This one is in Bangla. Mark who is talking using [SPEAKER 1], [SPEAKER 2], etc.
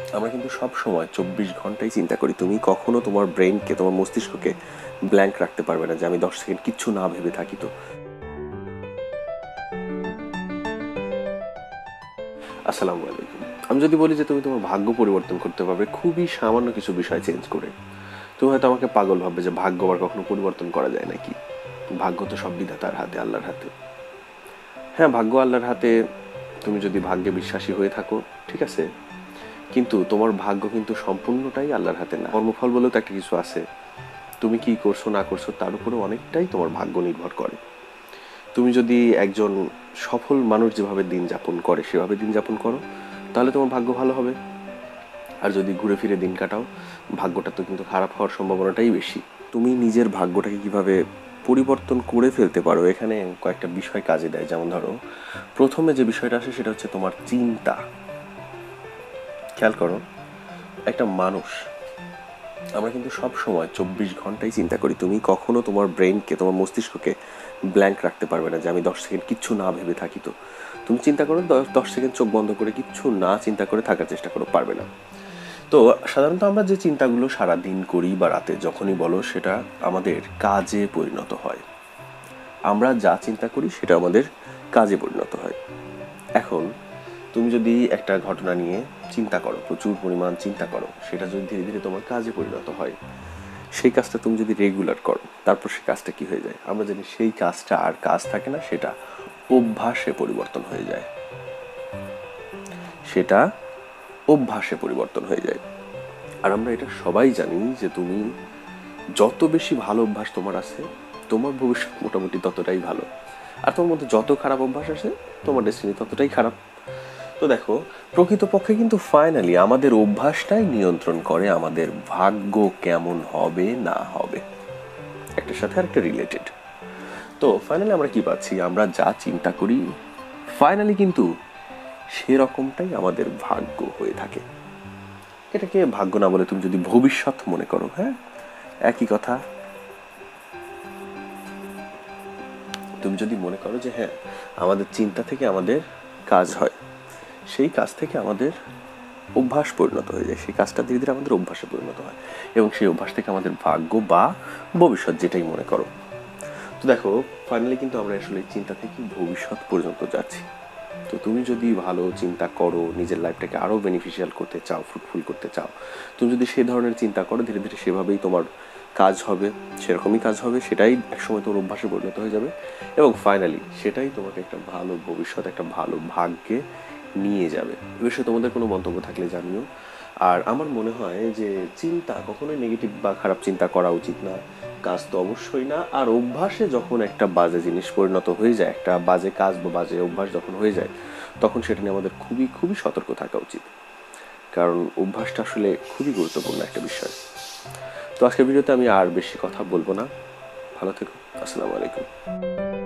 [SPEAKER 1] আমরা কিন্তু সব সময় 24 ঘন্টাই চিন্তা করি। তুমি কখনো তোমার ব্রেনকে, তোমার মস্তিষ্ককে ব্ল্যাঙ্ক রাখতে পারবে না যে আমি 10 সেকেন্ড কিচ্ছু না ভেবে থাকি। তো আসসালামু আলাইকুম। আমি যদি বলি যে তুমি তোমার ভাগ্য পরিবর্তন করতে পারবে খুবই সামান্য কিছু বিষয় চেঞ্জ করে, তুমি হয়তো আমাকে পাগল ভাববে যে ভাগ্য আবার কখনো পরিবর্তন করা যায় নাকি। ভাগ্য তো সব বিধাতার হাতে, আল্লাহর হাতে। হ্যাঁ, ভাগ্য আল্লাহর হাতে। তুমি যদি ভাগ্যে বিশ্বাসী হয়ে থাকো, ঠিক আছে, কিন্তু তোমার ভাগ্য কিন্তু সম্পূর্ণটাই আল্লাহর হাতে না। কর্মফল বলেও তো একটা কিছু আছে। তুমি কি করছো না করছো তার উপরে অনেকটাই তোমার ভাগ্য নির্ভর করে। তুমি যদি একজন সফল মানুষ যেভাবে দিন যাপন করে সেভাবে দিন যাপন করো, তাহলে তোমার ভাগ্য ভালো হবে। আর যদি ঘুরে ফিরে দিন কাটাও, ভাগ্যটা তো কিন্তু খারাপ হওয়ার সম্ভাবনাটাই বেশি। তুমি নিজের ভাগ্যটাকে কিভাবে পরিবর্তন করে ফেলতে পারো, এখানে কয়েকটা বিষয় কাজে দেয়। যেমন ধরো, প্রথমে যে বিষয়টা আসে সেটা হচ্ছে তোমার চিন্তা। খেয়াল করো, একটা মানুষ, আমরা কিন্তু সব সময় 24 ঘন্টাই চিন্তা করি। তুমি কখনো তোমার ব্রেনকে, তোমার মস্তিষ্ককে ব্ল্যাঙ্ক রাখতে পারবে না যে আমি 10 সেকেন্ড কিচ্ছু না ভেবে থাকি। তো তুমি চিন্তা করো, 10 সেকেন্ড চোখ বন্ধ করে কিচ্ছু না চিন্তা করে থাকার চেষ্টা করো, পারবে না। তো সাধারণত আমরা যে চিন্তাগুলো সারা দিন করি বা রাতে যখনই বলো, সেটা আমাদের কাজে পরিণত হয়। আমরা যা চিন্তা করি সেটা আমাদের কাজে পরিণত হয়। এখন তুমি যদি একটা ঘটনা নিয়ে চিন্তা করো, প্রচুর পরিমাণ চিন্তা করো, সেটা যদি ধীরে ধীরে তোমার কাজে পরিণত হয়, সেই কাজটা তুমি যদি রেগুলার করো, তারপর সেই কাজটা কি হয়ে যায় আমরা জানি। সেই কাজটা আর কাজ থাকে না, সেটা অভ্যাসে পরিবর্তন হয়ে যায়। সেটা অভ্যাসে পরিবর্তন হয়ে যায়। আর আমরা এটা সবাই জানি যে তুমি যত বেশি ভালো অভ্যাস তোমার আছে, তোমার ভবিষ্যৎ মোটামুটি ততটাই ভালো। আর তোমার মধ্যে যত খারাপ অভ্যাস আছে, তোমার ডেস্টিনি ততটাই খারাপ। তো দেখো, প্রকৃতপক্ষে কিন্তু ফাইনালি আমাদের অভ্যাসটাই নিয়ন্ত্রণ করে আমাদের ভাগ্য কেমন হবে না হবে। একটার সাথে আরেকটা রিলেটেড। তো ফাইনালি আমরা কি পাচ্ছি, আমরা যা চিন্তা করি ফাইনালি কিন্তু সেরকমটাই আমাদের ভাগ্য হয়ে থাকে। এটাকে ভাগ্য না বলে তুমি যদি ভবিষ্যৎ মনে করো, হ্যাঁ, একই কথা। তুমি যদি মনে করো যে হ্যাঁ, আমাদের চিন্তা থেকে আমাদের কাজ হয়, সেই কাজ থেকে আমাদের অভ্যাস পরিণত হয়ে যায়, সেই কাজটা ধীরে ধীরে আমাদের অভ্যাসে পরিণত হয়, এবং সেই অভ্যাস থেকে আমাদের ভাগ্য বা ভবিষ্যৎ যেটাই মনে করো। তো দেখো, ফাইনালি কিন্তু আমরা আসলে চিন্তা থেকে ভবিষ্যৎ পর্যন্ত যাচ্ছি। তো তুমি যদি ভালো চিন্তা করো, নিজের লাইফটাকে আরও বেনিফিশিয়াল করতে চাও, ফ্রুটফুল করতে চাও, তুমি যদি সেই ধরনের চিন্তা করো, ধীরে ধীরে সেভাবেই তোমার কাজ হবে, সেরকমই কাজ হবে, সেটাই একসময় তোমার অভ্যাসে পরিণত হয়ে যাবে, এবং ফাইনালি সেটাই তোমাকে একটা ভালো ভবিষ্যৎ, একটা ভালো ভাগ্যে নিয়ে যাবে। এ বিষয়ে তোমাদের কোনো মন্তব্য থাকলে জানিও। আর আমার মনে হয় যে চিন্তা কখনোই নেগেটিভ বা খারাপ চিন্তা করা উচিত না, কাজ তো অবশ্যই না। আর অভ্যাসে যখন একটা বাজে জিনিস পরিণত হয়ে যায়, একটা বাজে কাজ বা বাজে অভ্যাস যখন হয়ে যায়, তখন সেটা নিয়ে আমাদের খুবই খুবই সতর্ক থাকা উচিত। কারণ অভ্যাসটা আসলে খুবই গুরুত্বপূর্ণ একটা বিষয়। তো আজকের ভিডিওতে আমি আর বেশি কথা বলবো না। ভালো থেকো। আসসালামু আলাইকুম।